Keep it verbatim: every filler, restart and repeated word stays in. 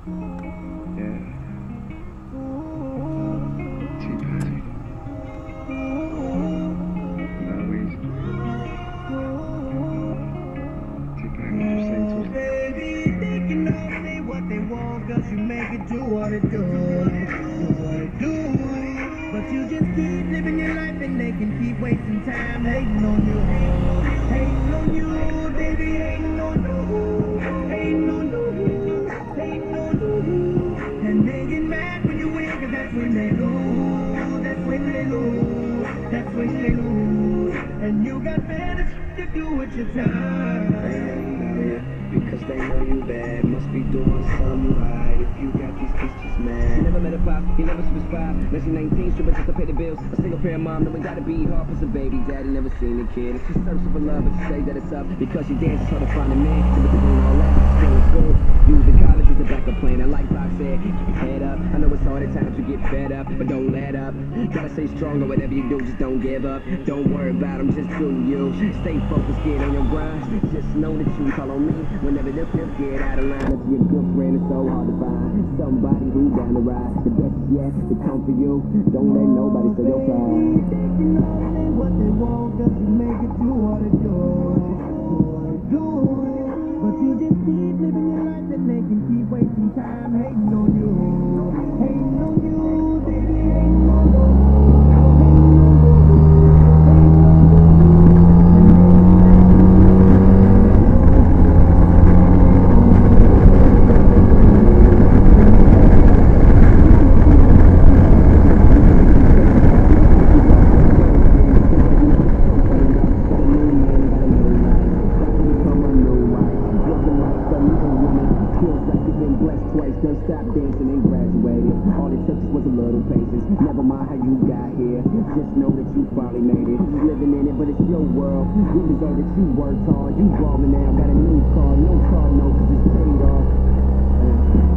Yeah. T-Pain. Always. T-Pain, what you say to him? Baby, they can all say what they want, cause you make it do what it do. Do what it do. But you just keep living your life and they can keep wasting time hating on you. Hating on you, baby, hating on you. Hating on you, hating on you. And they get mad when you win, cause that's when they lose. That's when they lose. That's when they lose. And you got better shit to do with your time. Because they know you bad, must be doing something right. If you got these bitches mad. Never met a pop, he never switched five. Unless you're nineteen, stripper just to pay the bills. A single parent mom, then we gotta be hard for some baby. Daddy never seen a kid. If she's searching for love, but you say that it's up because she dances hard to find a man. So between all that, still in school. Use the college as a backup plan. And like Fox said, keep your head up. I know it's hard at times to get fed up, but don't let up. Gotta stay strong or whatever you do, just don't give up. Don't worry about them, just do you. Stay focused, get on your grind. Just know that you call on me whenever the flip get out of line. If your good friend is so hard to find, somebody who down the ride. The best is yet to come for you. Don't let nobody steal your pride. They can all say what they want, cause you make it do what it do. Do what it do. But you just keep living your life and they can keep wasting time hating on you. Hating on you, baby, hating on you. Don't stop dancing and graduated. All it took was a little patience. Never mind how you got here. Just know that you finally made it. Living in it, but it's your world. You deserve it. You worked hard. You ballin' now. Got a new car. No car, no, cause it's paid off. Uh,